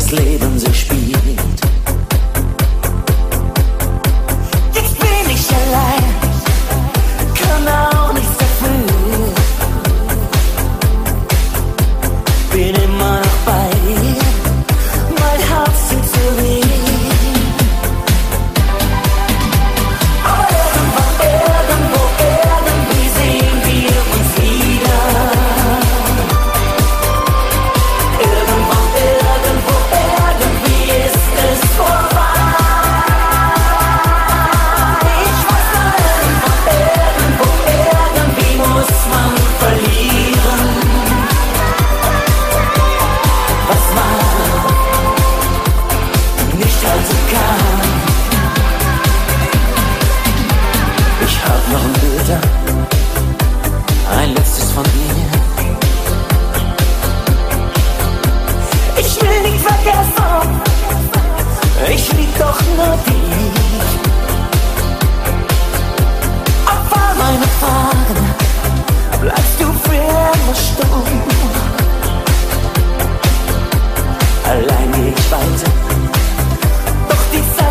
das Leben so spielt. Jetzt bin ich allein, kann auch nichts dafür. Bin immer noch bei dir, mein Herz tut so weh. Aber irgendwo, irgendwie sehen wir uns wieder. Irgendwo, irgendwie ist es vorbei. Ich weiß noch, irgendwie muss man verlieren. Was man nicht halten kann. Ich hab noch ein Bild, ein letztes von dir. Ich will nicht vergessen, ich lieb doch nur dich. Auf all meine Fragen bleibst du für immer stumm. Allein geh ich weiter, doch die Zeit